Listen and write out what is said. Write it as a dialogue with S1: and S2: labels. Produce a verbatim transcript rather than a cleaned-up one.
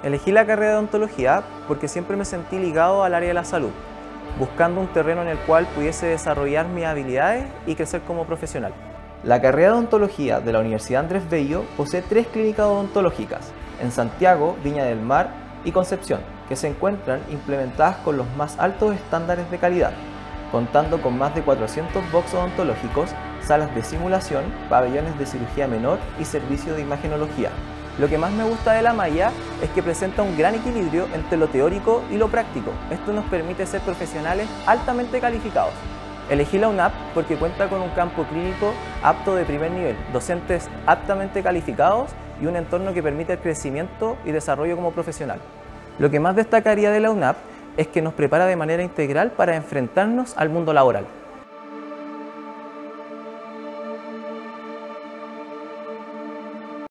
S1: Elegí la carrera de odontología porque siempre me sentí ligado al área de la salud, buscando un terreno en el cual pudiese desarrollar mis habilidades y crecer como profesional. La carrera de odontología de la Universidad Andrés Bello posee tres clínicas odontológicas, en Santiago, Viña del Mar y Concepción, que se encuentran implementadas con los más altos estándares de calidad, contando con más de cuatrocientos box odontológicos, salas de simulación, pabellones de cirugía menor y servicio de imagenología. Lo que más me gusta de la malla es que presenta un gran equilibrio entre lo teórico y lo práctico. Esto nos permite ser profesionales altamente calificados. Elegí la U N A P porque cuenta con un campo clínico apto de primer nivel, docentes aptamente calificados y un entorno que permite el crecimiento y desarrollo como profesional. Lo que más destacaría de la U N A P es que nos prepara de manera integral para enfrentarnos al mundo laboral.